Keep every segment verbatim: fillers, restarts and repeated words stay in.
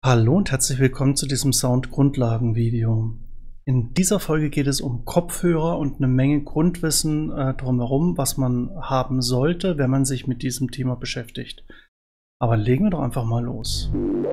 Hallo und herzlich willkommen zu diesem Sound-Grundlagen-Video. In dieser Folge geht es um Kopfhörer und eine Menge Grundwissen äh, drumherum, was man haben sollte, wenn man sich mit diesem Thema beschäftigt. Aber legen wir doch einfach mal los.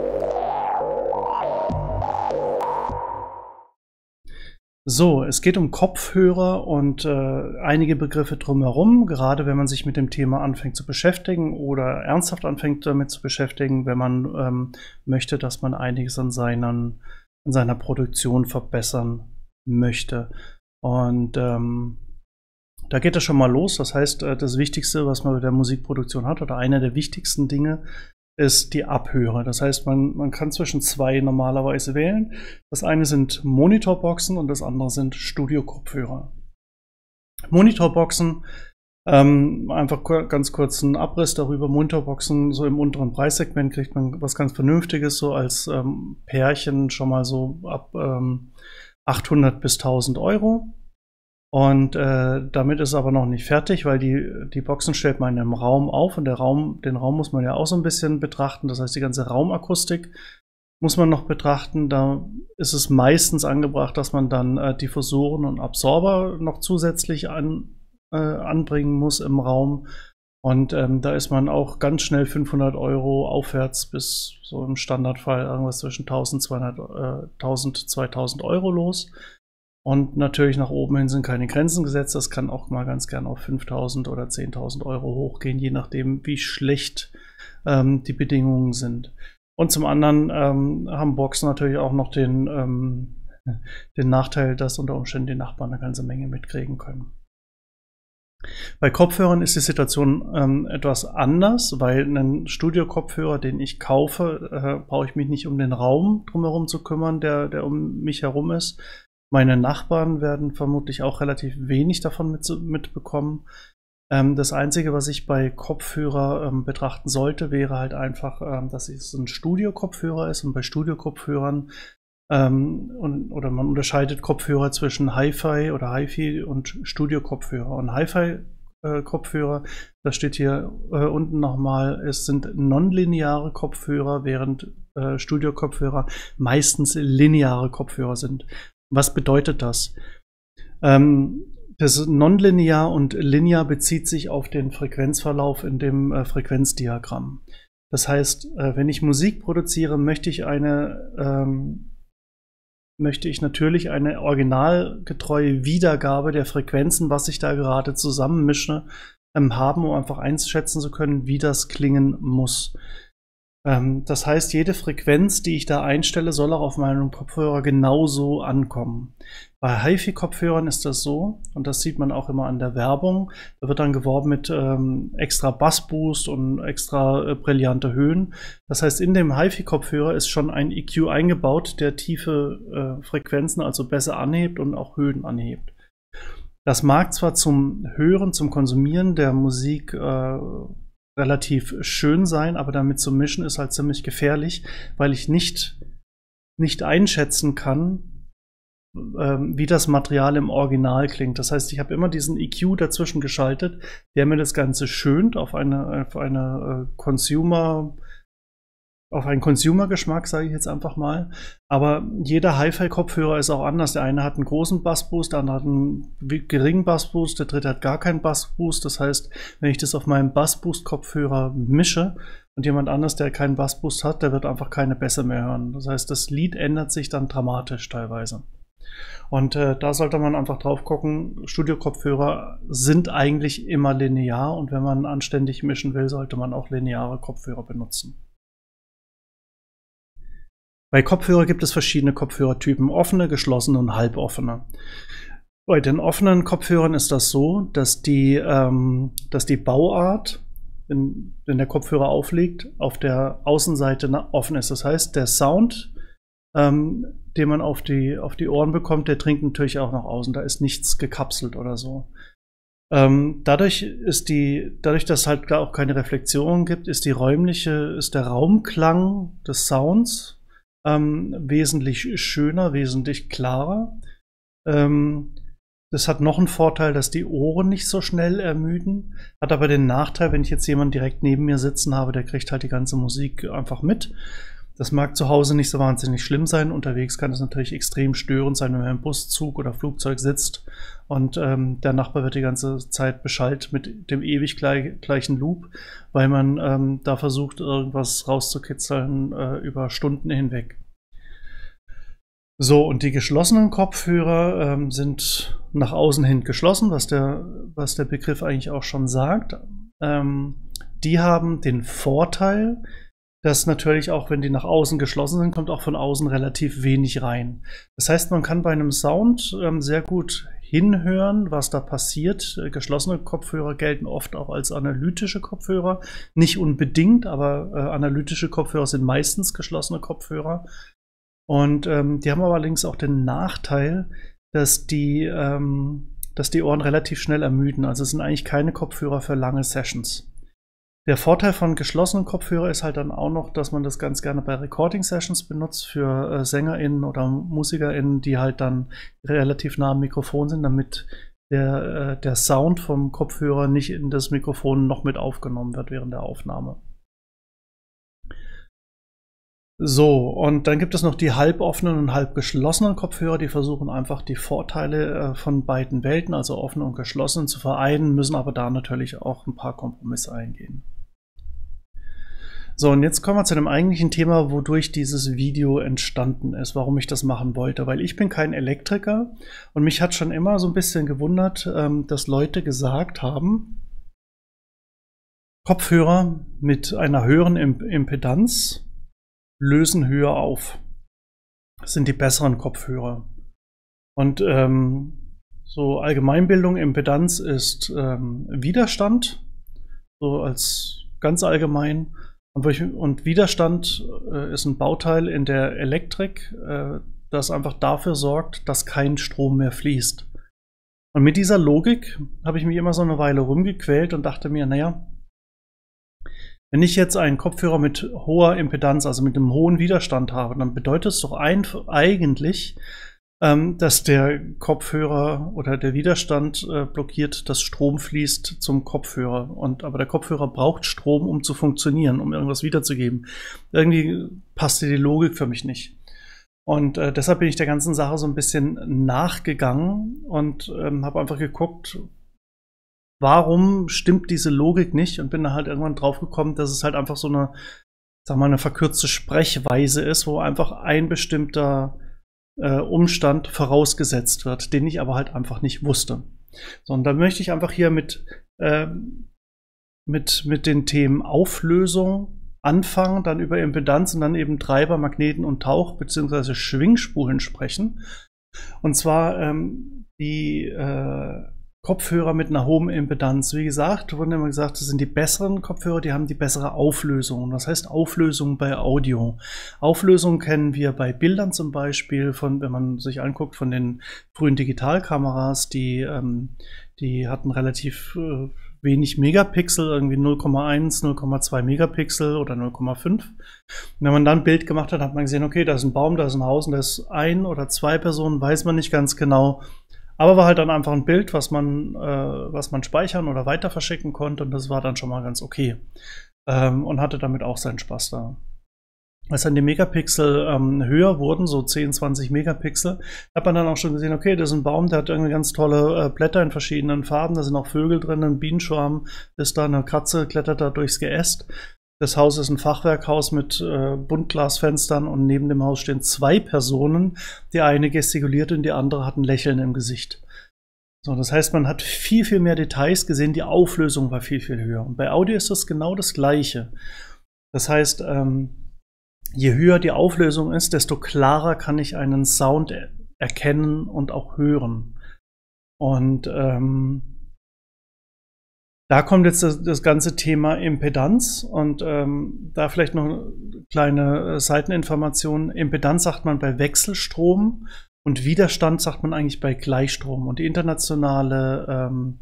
So, es geht um Kopfhörer und äh, einige Begriffe drumherum, gerade wenn man sich mit dem Thema anfängt zu beschäftigen oder ernsthaft anfängt damit zu beschäftigen, wenn man ähm, möchte, dass man einiges an, seinen, an seiner Produktion verbessern möchte. Und ähm, da geht es schon mal los. Das heißt, äh, das Wichtigste, was man bei der Musikproduktion hat, oder einer der wichtigsten Dinge, ist die Abhörer. Das heißt, man, man kann zwischen zwei normalerweise wählen. Das eine sind Monitorboxen und das andere sind Studio-Kopfhörer. Monitorboxen, ähm, einfach ganz kurz einen Abriss darüber. Monitorboxen, so im unteren Preissegment kriegt man was ganz Vernünftiges, so als ähm, Pärchen schon mal so ab ähm, achthundert bis tausend Euro. Und äh, damit ist aber noch nicht fertig, weil die, die Boxen stellt man in einem Raum auf und der Raum, den Raum muss man ja auch so ein bisschen betrachten. Das heißt, die ganze Raumakustik muss man noch betrachten. Da ist es meistens angebracht, dass man dann äh, Diffusoren und Absorber noch zusätzlich an, äh, anbringen muss im Raum. Und ähm, da ist man auch ganz schnell fünfhundert Euro aufwärts bis so im Standardfall irgendwas zwischen eintausendzweihundert, äh, tausend, zweitausend Euro los. Und natürlich nach oben hin sind keine Grenzen gesetzt. Das kann auch mal ganz gern auf fünftausend oder zehntausend Euro hochgehen, je nachdem, wie schlecht ähm, die Bedingungen sind. Und zum anderen ähm, haben Boxen natürlich auch noch den, ähm, den Nachteil, dass unter Umständen die Nachbarn eine ganze Menge mitkriegen können. Bei Kopfhörern ist die Situation ähm, etwas anders, weil einen Studio-Kopfhörer, den ich kaufe, äh, brauche ich mich nicht um den Raum drumherum zu kümmern, der, der um mich herum ist. Meine Nachbarn werden vermutlich auch relativ wenig davon mit, mitbekommen. Ähm, das Einzige, was ich bei Kopfhörer ähm, betrachten sollte, wäre halt einfach, ähm, dass es ein Studio-Kopfhörer ist. Und bei Studio-Kopfhörern ähm, und, oder man unterscheidet Kopfhörer zwischen Hi-Fi oder Hi-Fi und Studio-Kopfhörer. Und Hi-Fi-Kopfhörer, das steht hier äh, unten nochmal, es sind nonlineare Kopfhörer, während äh, Studio-Kopfhörer meistens lineare Kopfhörer sind. Was bedeutet das? Ähm, das Nonlinear und Linear bezieht sich auf den Frequenzverlauf in dem äh, Frequenzdiagramm. Das heißt, äh, wenn ich Musik produziere, möchte ich eine, ähm, möchte ich natürlich eine originalgetreue Wiedergabe der Frequenzen, was ich da gerade zusammenmische, ähm, haben, um einfach einschätzen zu können, wie das klingen muss. Das heißt, jede Frequenz, die ich da einstelle, soll auch auf meinem Kopfhörer genauso ankommen. Bei Hi-Fi-Kopfhörern ist das so, und das sieht man auch immer an der Werbung, da wird dann geworben mit ähm, extra Bassboost und extra äh, brillante Höhen. Das heißt, in dem Hi-Fi-Kopfhörer ist schon ein E Q eingebaut, der tiefe äh, Frequenzen also besser anhebt und auch Höhen anhebt. Das mag zwar zum Hören, zum Konsumieren der Musik äh, relativ schön sein, aber damit zu mischen ist halt ziemlich gefährlich, weil ich nicht, nicht einschätzen kann, ähm, wie das Material im Original klingt. Das heißt, ich habe immer diesen E Q dazwischen geschaltet, der mir das Ganze schönt auf eine, auf eine äh, Consumer, auf einen Consumer-Geschmack, sage ich jetzt einfach mal. Aber jeder Hi-Fi-Kopfhörer ist auch anders. Der eine hat einen großen Bassboost, der andere hat einen geringen Bassboost, der dritte hat gar keinen Bassboost. Das heißt, wenn ich das auf meinem Bassboost-Kopfhörer mische und jemand anders, der keinen Bassboost hat, der wird einfach keine Bässe mehr hören. Das heißt, das Lied ändert sich dann dramatisch teilweise. Und äh, da sollte man einfach drauf gucken, Studio-Kopfhörer sind eigentlich immer linear und wenn man anständig mischen will, sollte man auch lineare Kopfhörer benutzen. Bei Kopfhörer gibt es verschiedene Kopfhörertypen, offene, geschlossene und halboffene. Bei den offenen Kopfhörern ist das so, dass die, ähm, dass die Bauart, wenn, wenn der Kopfhörer aufliegt, auf der Außenseite offen ist. Das heißt, der Sound, ähm, den man auf die, auf die Ohren bekommt, der dringt natürlich auch nach außen. Da ist nichts gekapselt oder so. Ähm, dadurch ist die, dadurch, dass es halt auch keine Reflexion gibt, ist die räumliche, ist der Raumklang des Sounds Ähm, wesentlich schöner, wesentlich klarer. Ähm, das hat noch einen Vorteil, dass die Ohren nicht so schnell ermüden, hat aber den Nachteil, wenn ich jetzt jemanden direkt neben mir sitzen habe, der kriegt halt die ganze Musik einfach mit. Das mag zu Hause nicht so wahnsinnig schlimm sein. Unterwegs kann es natürlich extrem störend sein, wenn man im Bus, Zug oder Flugzeug sitzt und ähm, der Nachbar wird die ganze Zeit beschallt mit dem ewig gleich, gleichen Loop, weil man ähm, da versucht, irgendwas rauszukitzeln äh, über Stunden hinweg. So, und die geschlossenen Kopfhörer ähm, sind nach außen hin geschlossen, was der, was der Begriff eigentlich auch schon sagt. Ähm, die haben den Vorteil, dass natürlich auch, wenn die nach außen geschlossen sind, kommt auch von außen relativ wenig rein. Das heißt, man kann bei einem Sound ähm, sehr gut hinhören, was da passiert. Äh, geschlossene Kopfhörer gelten oft auch als analytische Kopfhörer. Nicht unbedingt, aber äh, analytische Kopfhörer sind meistens geschlossene Kopfhörer. Und ähm, die haben aber allerdings auch den Nachteil, dass die, ähm, dass die Ohren relativ schnell ermüden. Also es sind eigentlich keine Kopfhörer für lange Sessions. Der Vorteil von geschlossenen Kopfhörern ist halt dann auch noch, dass man das ganz gerne bei Recording-Sessions benutzt für äh, SängerInnen oder MusikerInnen, die halt dann relativ nah am Mikrofon sind, damit der, äh, der Sound vom Kopfhörer nicht in das Mikrofon noch mit aufgenommen wird während der Aufnahme. So, und dann gibt es noch die halboffenen und halb geschlossenen Kopfhörer, die versuchen einfach die Vorteile äh, von beiden Welten, also offen und geschlossen, zu vereinen, müssen aber da natürlich auch ein paar Kompromisse eingehen. So, und jetzt kommen wir zu dem eigentlichen Thema, wodurch dieses Video entstanden ist, warum ich das machen wollte, weil ich bin kein Elektriker und mich hat schon immer so ein bisschen gewundert, ähm, dass Leute gesagt haben, Kopfhörer mit einer höheren Impedanz lösen höher auf. Das sind die besseren Kopfhörer. Und ähm, so Allgemeinbildung, Impedanz ist ähm, Widerstand, so als ganz allgemein. Und, ich, und Widerstand äh, ist ein Bauteil in der Elektrik, äh, das einfach dafür sorgt, dass kein Strom mehr fließt. Und mit dieser Logik habe ich mich immer so eine Weile rumgequält und dachte mir, naja, wenn ich jetzt einen Kopfhörer mit hoher Impedanz, also mit einem hohen Widerstand habe, dann bedeutet es doch ein, eigentlich, ähm, dass der Kopfhörer oder der Widerstand äh, blockiert, dass Strom fließt zum Kopfhörer. Und, aber der Kopfhörer braucht Strom, um zu funktionieren, um irgendwas wiederzugeben. Irgendwie passte die Logik für mich nicht. Und äh, deshalb bin ich der ganzen Sache so ein bisschen nachgegangen und ähm, habe einfach geguckt, warum stimmt diese Logik nicht, und bin da halt irgendwann drauf gekommen, dass es halt einfach so eine, sag mal, eine verkürzte Sprechweise ist, wo einfach ein bestimmter äh, Umstand vorausgesetzt wird, den ich aber halt einfach nicht wusste. So, und da möchte ich einfach hier mit, äh, mit, mit den Themen Auflösung anfangen, dann über Impedanz und dann eben Treiber, Magneten und Tauch- bzw. Schwingspulen sprechen. Und zwar ähm, die äh, Kopfhörer mit einer hohen Impedanz. Wie gesagt, wurden immer gesagt, das sind die besseren Kopfhörer, die haben die bessere Auflösung. Was heißt Auflösung bei Audio? Auflösung kennen wir bei Bildern zum Beispiel, von, wenn man sich anguckt, von den frühen Digitalkameras, die, ähm, die hatten relativ äh, wenig Megapixel, irgendwie null Komma eins, null Komma zwei Megapixel oder null Komma fünf. Und wenn man dann ein Bild gemacht hat, hat man gesehen, okay, da ist ein Baum, da ist ein Haus und da ist ein oder zwei Personen, weiß man nicht ganz genau. Aber war halt dann einfach ein Bild, was man, äh, was man speichern oder weiter verschicken konnte, und das war dann schon mal ganz okay. Ähm, und hatte damit auch seinen Spaß da. Als dann die Megapixel ähm, höher wurden, so zehn, zwanzig Megapixel, hat man dann auch schon gesehen, okay, das ist ein Baum, der hat irgendwie ganz tolle äh, Blätter in verschiedenen Farben, da sind auch Vögel drin, ein Bienenschwarm ist da, eine Katze klettert da durchs Geäst. Das Haus ist ein Fachwerkhaus mit äh, Buntglasfenstern und neben dem Haus stehen zwei Personen. Die eine gestikuliert und die andere hat ein Lächeln im Gesicht. So, das heißt, man hat viel, viel mehr Details gesehen. Die Auflösung war viel, viel höher. Und bei Audio ist das genau das Gleiche. Das heißt, ähm, je höher die Auflösung ist, desto klarer kann ich einen Sound er erkennen und auch hören. Und ähm, da kommt jetzt das, das ganze Thema Impedanz, und ähm, da vielleicht noch eine kleine äh, Seiteninformation. Impedanz sagt man bei Wechselstrom und Widerstand sagt man eigentlich bei Gleichstrom. Und die internationale ähm,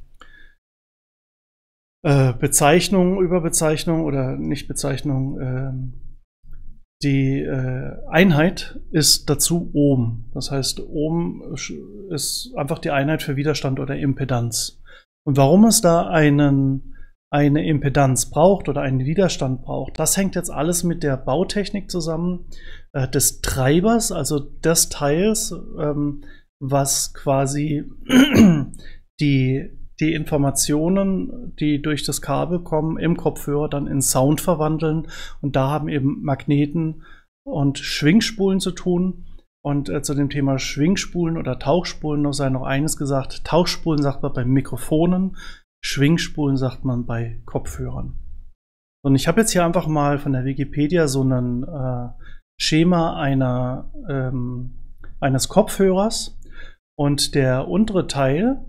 äh, Bezeichnung, Überbezeichnung oder nicht Bezeichnung, äh, die äh, Einheit ist dazu Ohm. Das heißt, Ohm ist einfach die Einheit für Widerstand oder Impedanz. Und warum es da einen eine Impedanz braucht oder einen Widerstand braucht, das hängt jetzt alles mit der Bautechnik zusammen äh, des Treibers, also des Teils, ähm, was quasi die, die Informationen, die durch das Kabel kommen, im Kopfhörer dann in Sound verwandeln. Und da haben eben Magneten und Schwingspulen zu tun. Und äh, zu dem Thema Schwingspulen oder Tauchspulen noch sei noch eines gesagt. Tauchspulen sagt man bei Mikrofonen, Schwingspulen sagt man bei Kopfhörern. Und ich habe jetzt hier einfach mal von der Wikipedia so ein äh, Schema einer, ähm, eines Kopfhörers. Und der untere Teil,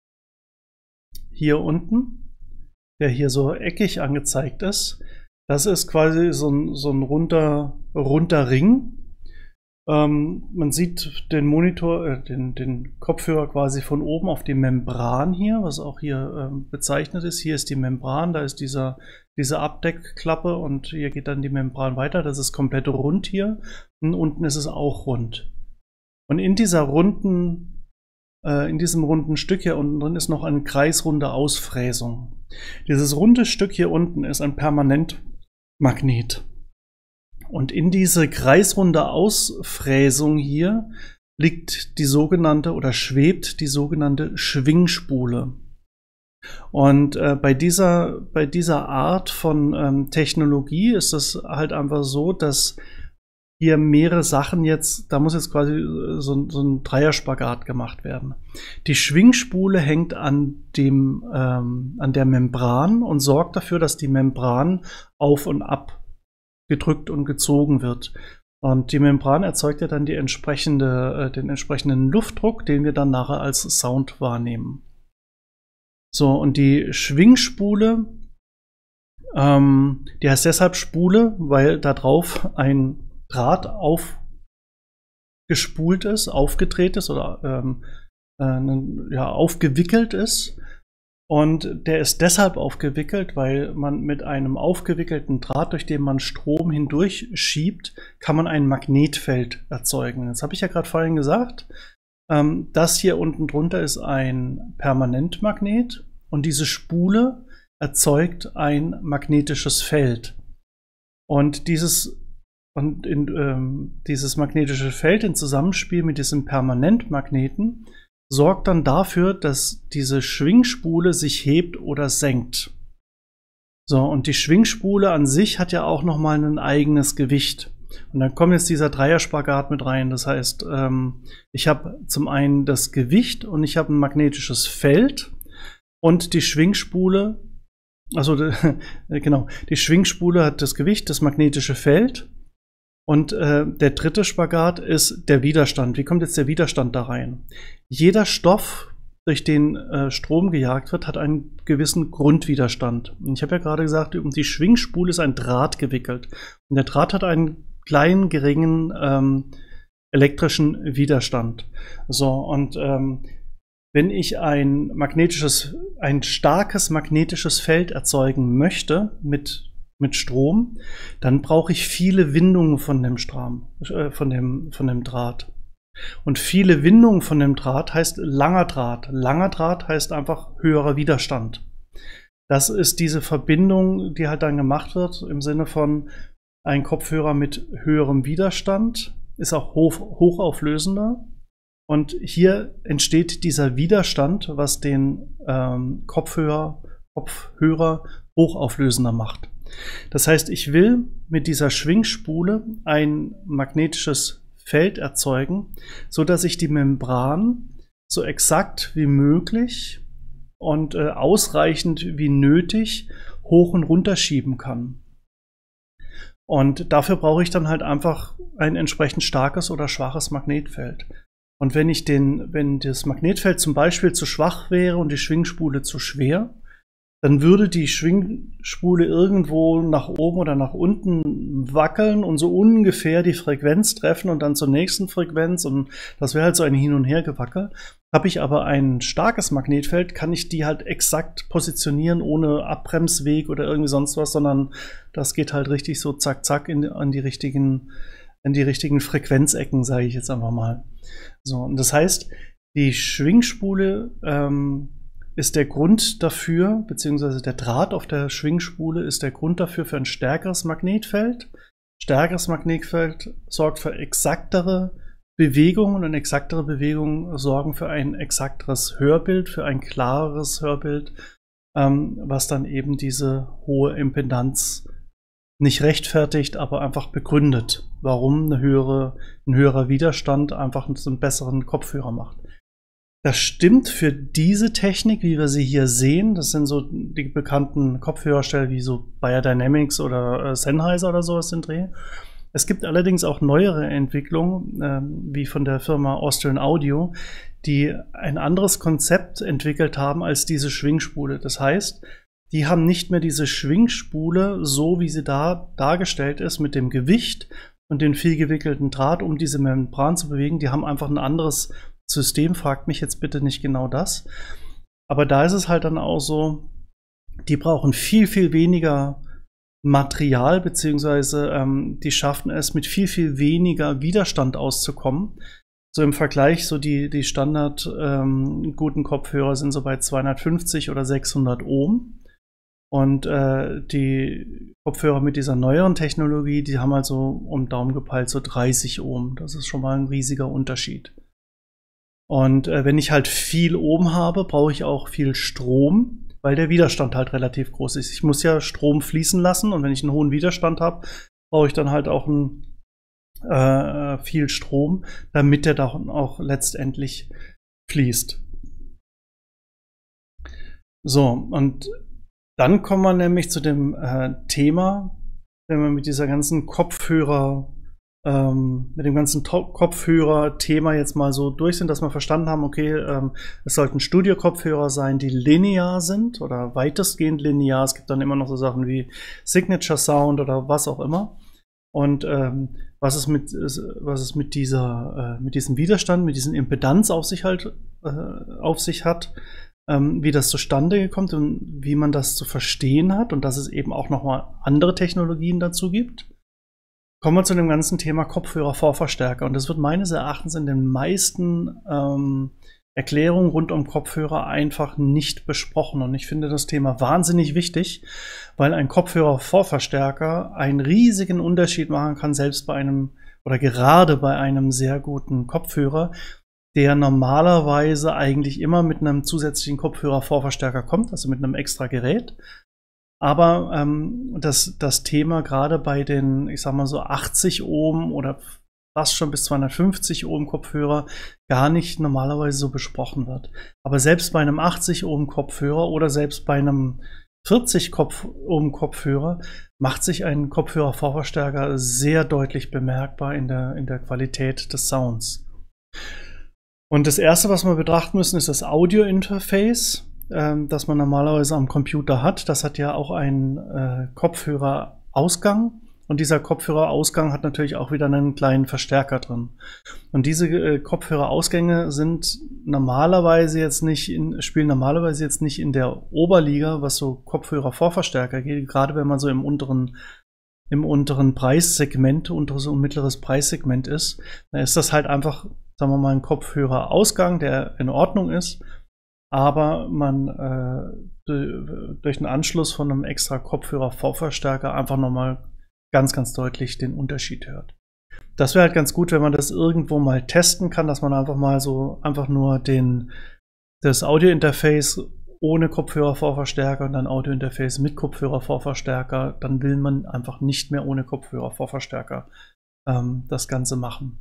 hier unten, der hier so eckig angezeigt ist, das ist quasi so ein, so ein runder, runder Ring. Ähm, man sieht den Monitor, äh, den, den Kopfhörer quasi von oben auf die Membran hier, was auch hier ähm, bezeichnet ist. Hier ist die Membran, da ist dieser, diese Abdeckklappe und hier geht dann die Membran weiter. Das ist komplett rund hier und unten ist es auch rund. Und in dieser runden, äh, in diesem runden Stück hier unten drin ist noch eine kreisrunde Ausfräsung. Dieses runde Stück hier unten ist ein Permanentmagnet. Und in diese kreisrunde Ausfräsung hier liegt die sogenannte oder schwebt die sogenannte Schwingspule. Und äh, bei dieser, bei dieser Art von ähm, Technologie ist es halt einfach so, dass hier mehrere Sachen jetzt, da muss jetzt quasi so, so ein Dreierspagat gemacht werden. Die Schwingspule hängt an dem, ähm, an der Membran und sorgt dafür, dass die Membran auf und ab gedrückt und gezogen wird. Und die Membran erzeugt ja dann die entsprechende, äh, den entsprechenden Luftdruck, den wir dann nachher als Sound wahrnehmen. So, und die Schwingspule, ähm, die heißt deshalb Spule, weil da drauf ein Draht aufgespult ist, aufgedreht ist oder ähm, äh, ja, aufgewickelt ist. Und der ist deshalb aufgewickelt, weil man mit einem aufgewickelten Draht, durch den man Strom hindurch schiebt, kann man ein Magnetfeld erzeugen. Jetzt habe ich ja gerade vorhin gesagt, ähm, das hier unten drunter ist ein Permanentmagnet und diese Spule erzeugt ein magnetisches Feld. Und dieses, und in, ähm, dieses magnetische Feld in Zusammenspiel mit diesem Permanentmagneten sorgt dann dafür, dass diese Schwingspule sich hebt oder senkt. So, und die Schwingspule an sich hat ja auch nochmal ein eigenes Gewicht. Und dann kommt jetzt dieser Dreierspagat mit rein. Das heißt, ähm, ich habe zum einen das Gewicht und ich habe ein magnetisches Feld und die Schwingspule, also genau, die Schwingspule hat das Gewicht, das magnetische Feld. Und äh, der dritte Spagat ist der Widerstand. Wie kommt jetzt der Widerstand da rein? Jeder Stoff, durch den äh, Strom gejagt wird, hat einen gewissen Grundwiderstand. Und ich habe ja gerade gesagt, um die Schwingspule ist ein Draht gewickelt. Und der Draht hat einen kleinen, geringen ähm, elektrischen Widerstand. So, und ähm, wenn ich ein magnetisches, ein starkes magnetisches Feld erzeugen möchte mit mit Strom, dann brauche ich viele Windungen von dem Strom, äh, von dem, von dem Draht. Und viele Windungen von dem Draht heißt langer Draht. Langer Draht heißt einfach höherer Widerstand. Das ist diese Verbindung, die halt dann gemacht wird im Sinne von ein Kopfhörer mit höherem Widerstand, ist auch hoch, hochauflösender. Und hier entsteht dieser Widerstand, was den ähm, Kopfhörer, Kopfhörer hochauflösender macht. Das heißt, ich will mit dieser Schwingspule ein magnetisches Feld erzeugen, so dass ich die Membran so exakt wie möglich und äh, ausreichend wie nötig hoch und runter schieben kann. Und dafür brauche ich dann halt einfach ein entsprechend starkes oder schwaches Magnetfeld. Und wenn ich den, wenn das Magnetfeld zum Beispiel zu schwach wäre und die Schwingspule zu schwer, dann würde die Schwingspule irgendwo nach oben oder nach unten wackeln und so ungefähr die Frequenz treffen und dann zur nächsten Frequenz, und das wäre halt so ein Hin- und Hergewackel. Habe ich aber ein starkes Magnetfeld, kann ich die halt exakt positionieren, ohne Abbremsweg oder irgendwie sonst was, sondern das geht halt richtig so zack, zack in, in die richtigen, in die richtigen Frequenzecken, sage ich jetzt einfach mal. So, und das heißt, die Schwingspule ähm, ist der Grund dafür, beziehungsweise der Draht auf der Schwingspule ist der Grund dafür für ein stärkeres Magnetfeld. Stärkeres Magnetfeld sorgt für exaktere Bewegungen und exaktere Bewegungen sorgen für ein exakteres Hörbild, für ein klareres Hörbild, ähm, was dann eben diese hohe Impedanz nicht rechtfertigt, aber einfach begründet, warum eine höhere, ein höherer Widerstand einfach einen besseren Kopfhörer macht. Das stimmt für diese Technik, wie wir sie hier sehen. Das sind so die bekannten Kopfhörersteller wie so Beyerdynamics oder äh, Sennheiser oder sowas im Dreh. Es gibt allerdings auch neuere Entwicklungen, äh, wie von der Firma Austrian Audio, die ein anderes Konzept entwickelt haben als diese Schwingspule. Das heißt, die haben nicht mehr diese Schwingspule, so wie sie da dargestellt ist, mit dem Gewicht und den viel gewickelten Draht, um diese Membran zu bewegen. Die haben einfach ein anderes System, fragt mich jetzt bitte nicht genau das. Aber da ist es halt dann auch so, die brauchen viel, viel weniger Material, beziehungsweise ähm, die schaffen es mit viel, viel weniger Widerstand auszukommen. So im Vergleich, so die, die Standard ähm, guten Kopfhörer sind so bei zweihundertfünfzig oder sechshundert Ohm. Und äh, die Kopfhörer mit dieser neueren Technologie, die haben also um Daumen gepeilt so dreißig Ohm. Das ist schon mal ein riesiger Unterschied. Und äh, wenn ich halt viel Ohm habe, brauche ich auch viel Strom, weil der Widerstand halt relativ groß ist. Ich muss ja Strom fließen lassen und wenn ich einen hohen Widerstand habe, brauche ich dann halt auch ein, äh, viel Strom, damit der dann auch letztendlich fließt. So, und dann kommen wir nämlich zu dem äh, Thema, wenn wir mit dieser ganzen Kopfhörer, ähm, mit dem ganzen Kopfhörer-Thema jetzt mal so durch sind, dass wir verstanden haben, okay, ähm, es sollten Studio-Kopfhörer sein, die linear sind oder weitestgehend linear. Es gibt dann immer noch so Sachen wie Signature Sound oder was auch immer. Und ähm, was es mit, was es mit dieser, äh, mit diesem Widerstand, mit diesem Impedanz auf sich halt, äh, auf sich hat, wie das zustande kommt und wie man das zu verstehen hat und dass es eben auch nochmal andere Technologien dazu gibt. Kommen wir zu dem ganzen Thema Kopfhörer-Vorverstärker. Und das wird meines Erachtens in den meisten ähm, Erklärungen rund um Kopfhörer einfach nicht besprochen. Und ich finde das Thema wahnsinnig wichtig, weil ein Kopfhörer-Vorverstärker einen riesigen Unterschied machen kann, selbst bei einem oder gerade bei einem sehr guten Kopfhörer, der normalerweise eigentlich immer mit einem zusätzlichen Kopfhörer-Vorverstärker kommt, also mit einem extra Gerät. Aber ähm, das, das Thema gerade bei den, ich sag mal so achtzig Ohm oder fast schon bis zweihundertfünfzig Ohm Kopfhörer gar nicht normalerweise so besprochen wird. Aber selbst bei einem achtzig Ohm Kopfhörer oder selbst bei einem vierzig Ohm Kopfhörer macht sich ein Kopfhörer-Vorverstärker sehr deutlich bemerkbar in der, in der Qualität des Sounds. Und das erste, was wir betrachten müssen, ist das Audio-Interface, ähm, das man normalerweise am Computer hat. Das hat ja auch einen äh, Kopfhörerausgang. Und dieser Kopfhörerausgang hat natürlich auch wieder einen kleinen Verstärker drin. Und diese äh, Kopfhörerausgänge sind normalerweise jetzt nicht in, spielen normalerweise jetzt nicht in der Oberliga, was so Kopfhörervorverstärker geht, gerade wenn man so im unteren im unteren Preissegment, unteres und mittleres Preissegment ist, dann ist das halt einfach, sagen wir mal, ein Kopfhörerausgang, der in Ordnung ist, aber man äh, durch den Anschluss von einem extra Kopfhörer-Vorverstärker einfach nochmal ganz, ganz deutlich den Unterschied hört. Das wäre halt ganz gut, wenn man das irgendwo mal testen kann, dass man einfach mal so einfach nur den, das Audio-Interface ohne Kopfhörer-Vorverstärker und dann Audio-Interface mit Kopfhörer-Vorverstärker, dann will man einfach nicht mehr ohne Kopfhörer-Vorverstärker ähm, das Ganze machen.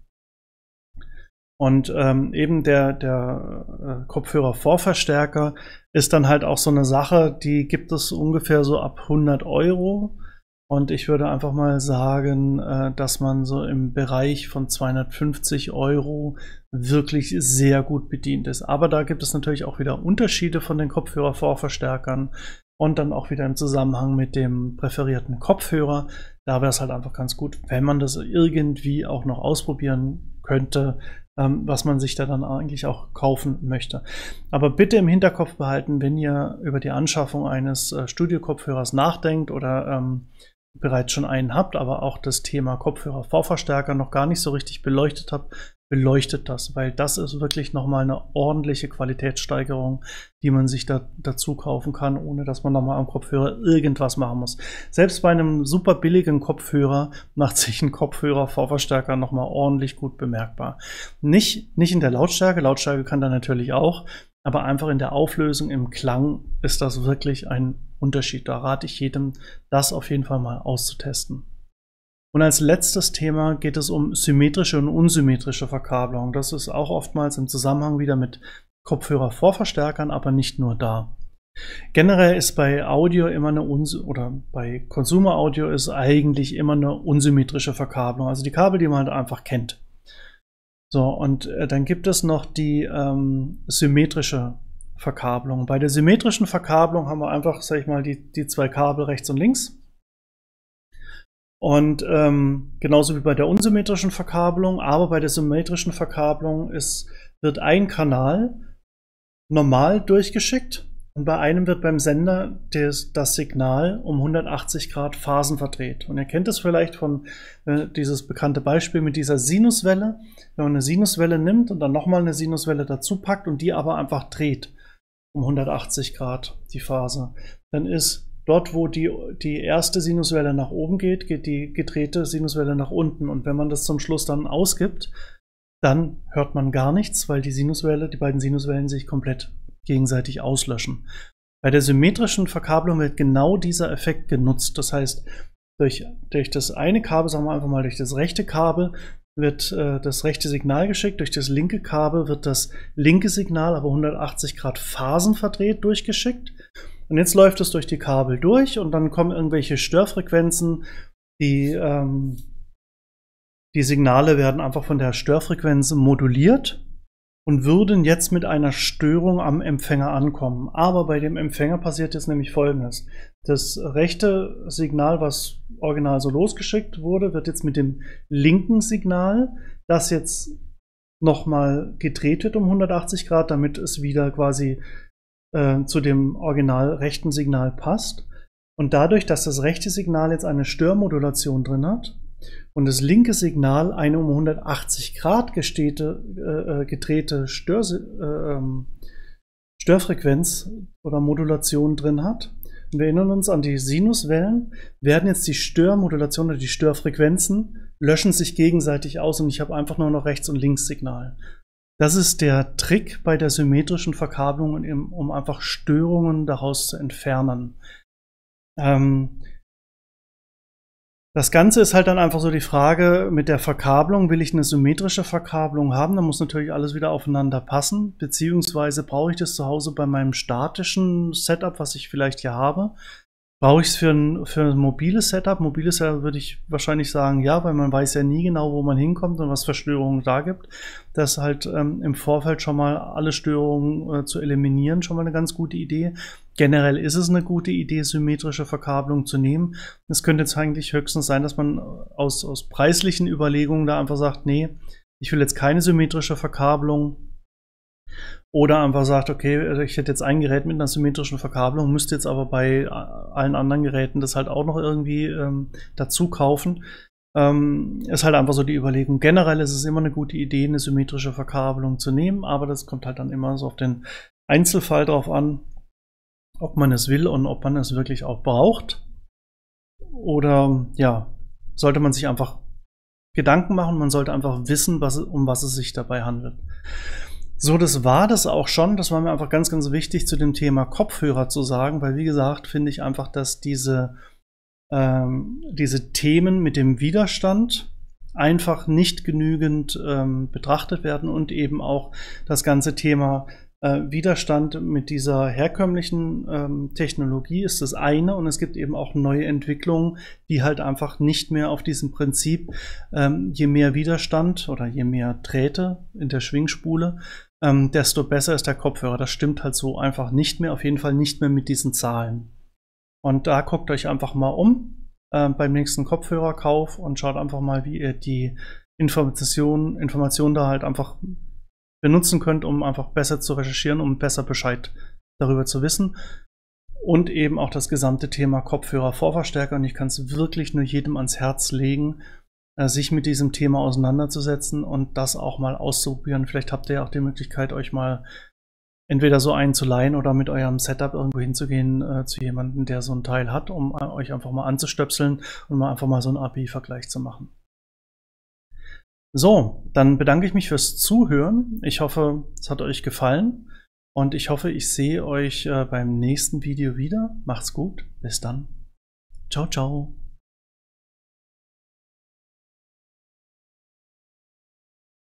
Und ähm, eben der, der äh, Kopfhörer-Vorverstärker ist dann halt auch so eine Sache, die gibt es ungefähr so ab hundert Euro. Und ich würde einfach mal sagen, äh, dass man so im Bereich von zweihundertfünfzig Euro wirklich sehr gut bedient ist. Aber da gibt es natürlich auch wieder Unterschiede von den Kopfhörer-Vorverstärkern und dann auch wieder im Zusammenhang mit dem präferierten Kopfhörer. Da wäre es halt einfach ganz gut, wenn man das irgendwie auch noch ausprobieren könnte, ähm, was man sich da dann eigentlich auch kaufen möchte. Aber bitte im Hinterkopf behalten, wenn ihr über die Anschaffung eines äh, Studio-Kopfhörers nachdenkt oder ähm, bereits schon einen habt, aber auch das Thema Kopfhörer-Vorverstärker noch gar nicht so richtig beleuchtet habt, beleuchtet das, weil das ist wirklich nochmal eine ordentliche Qualitätssteigerung, die man sich da dazu kaufen kann, ohne dass man nochmal am Kopfhörer irgendwas machen muss. Selbst bei einem super billigen Kopfhörer macht sich ein Kopfhörer-Vorverstärker nochmal ordentlich gut bemerkbar. Nicht, nicht in der Lautstärke, Lautstärke kann da natürlich auch, aber einfach in der Auflösung, im Klang ist das wirklich ein Unterschied. Da rate ich jedem, das auf jeden Fall mal auszutesten. Und als letztes Thema geht es um symmetrische und unsymmetrische Verkabelung. Das ist auch oftmals im Zusammenhang wieder mit Kopfhörer-Vorverstärkern, aber nicht nur da. Generell ist bei Audio immer eine Uns oder bei Consumer Audio ist eigentlich immer eine unsymmetrische Verkabelung. Also die Kabel, die man halt einfach kennt. So, und äh, dann gibt es noch die ähm, symmetrische Verkabelung. Bei der symmetrischen Verkabelung haben wir einfach, sag ich mal, die, die zwei Kabel rechts und links. Und ähm, genauso wie bei der unsymmetrischen Verkabelung, aber bei der symmetrischen Verkabelung ist, wird ein Kanal normal durchgeschickt und bei einem wird beim Sender des, das Signal um hundertachtzig Grad Phasen verdreht. Und ihr kennt es vielleicht von äh, dieses bekannte Beispiel mit dieser Sinuswelle. Wenn man eine Sinuswelle nimmt und dann nochmal eine Sinuswelle dazu packt und die aber einfach dreht um hundertachtzig Grad die Phase, dann ist dort, wo die, die erste Sinuswelle nach oben geht, geht die gedrehte Sinuswelle nach unten. Und wenn man das zum Schluss dann ausgibt, dann hört man gar nichts, weil die Sinuswelle, die beiden Sinuswellen sich komplett gegenseitig auslöschen. Bei der symmetrischen Verkabelung wird genau dieser Effekt genutzt. Das heißt, durch, durch das eine Kabel, sagen wir einfach mal durch das rechte Kabel, wird äh, das rechte Signal geschickt, durch das linke Kabel wird das linke Signal aber hundertachtzig Grad Phasen verdreht durchgeschickt. Und jetzt läuft es durch die Kabel durch und dann kommen irgendwelche Störfrequenzen, die, ähm, die Signale werden einfach von der Störfrequenz moduliert und würden jetzt mit einer Störung am Empfänger ankommen. Aber bei dem Empfänger passiert jetzt nämlich Folgendes. Das rechte Signal, was original so losgeschickt wurde, wird jetzt mit dem linken Signal, das jetzt nochmal gedreht wird um hundertachtzig Grad, damit es wieder quasi äh, zu dem original rechten Signal passt. Und dadurch, dass das rechte Signal jetzt eine Störmodulation drin hat und das linke Signal eine um hundertachtzig Grad gestehte, äh, gedrehte Stör, äh, Störfrequenz oder Modulation drin hat, und wir erinnern uns an die Sinuswellen, werden jetzt die Störmodulation oder die Störfrequenzen löschen sich gegenseitig aus und ich habe einfach nur noch Rechts- und Linkssignal. Das ist der Trick bei der symmetrischen Verkabelung, um einfach Störungen daraus zu entfernen. Ähm, das Ganze ist halt dann einfach so die Frage mit der Verkabelung. Will ich eine symmetrische Verkabelung haben? Da muss natürlich alles wieder aufeinander passen. Beziehungsweise brauche ich das zu Hause bei meinem statischen Setup, was ich vielleicht hier habe. Brauche ich es für ein, für ein mobiles Setup? Mobiles Setup würde ich wahrscheinlich sagen, ja, weil man weiß ja nie genau, wo man hinkommt und was für Störungen da gibt. Das halt ähm, im Vorfeld schon mal alle Störungen äh, zu eliminieren, schon mal eine ganz gute Idee. Generell ist es eine gute Idee, symmetrische Verkabelung zu nehmen. Es könnte jetzt eigentlich höchstens sein, dass man aus, aus preislichen Überlegungen da einfach sagt, nee, ich will jetzt keine symmetrische Verkabelung. Oder einfach sagt, okay, ich hätte jetzt ein Gerät mit einer symmetrischen Verkabelung, müsste jetzt aber bei allen anderen Geräten das halt auch noch irgendwie ähm, dazu kaufen. Ähm, ist halt einfach so die Überlegung. Generell ist es immer eine gute Idee, eine symmetrische Verkabelung zu nehmen, aber das kommt halt dann immer so auf den Einzelfall drauf an, ob man es will und ob man es wirklich auch braucht. Oder ja, sollte man sich einfach Gedanken machen, man sollte einfach wissen, was, um was es sich dabei handelt. So, das war das auch schon. Das war mir einfach ganz, ganz wichtig, zu dem Thema Kopfhörer zu sagen, weil wie gesagt, finde ich einfach, dass diese, ähm, diese Themen mit dem Widerstand einfach nicht genügend ähm, betrachtet werden und eben auch das ganze Thema äh, Widerstand mit dieser herkömmlichen ähm, Technologie ist das eine, und es gibt eben auch neue Entwicklungen, die halt einfach nicht mehr auf diesem Prinzip, ähm, je mehr Widerstand oder je mehr Drähte in der Schwingspule, ähm, desto besser ist der Kopfhörer. Das stimmt halt so einfach nicht mehr, auf jeden Fall nicht mehr mit diesen Zahlen. Und da guckt euch einfach mal um äh, beim nächsten Kopfhörerkauf und schaut einfach mal, wie ihr die Informationen Informationen da halt einfach benutzen könnt, um einfach besser zu recherchieren, um besser Bescheid darüber zu wissen. und eben auch das gesamte Thema Kopfhörer-Vorverstärker. Und ich kann es wirklich nur jedem ans Herz legen, sich mit diesem Thema auseinanderzusetzen und das auch mal auszuprobieren. Vielleicht habt ihr ja auch die Möglichkeit, euch mal entweder so einen zu leihen oder mit eurem Setup irgendwo hinzugehen äh, zu jemandem, der so ein Teil hat, um äh, euch einfach mal anzustöpseln und mal einfach mal so einen A P I-Vergleich zu machen. So, dann bedanke ich mich fürs Zuhören. Ich hoffe, es hat euch gefallen und ich hoffe, ich sehe euch äh, beim nächsten Video wieder. Macht's gut, bis dann. Ciao, ciao.